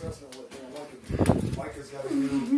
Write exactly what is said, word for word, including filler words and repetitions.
assessment with, you know, Mike, Mike has got a new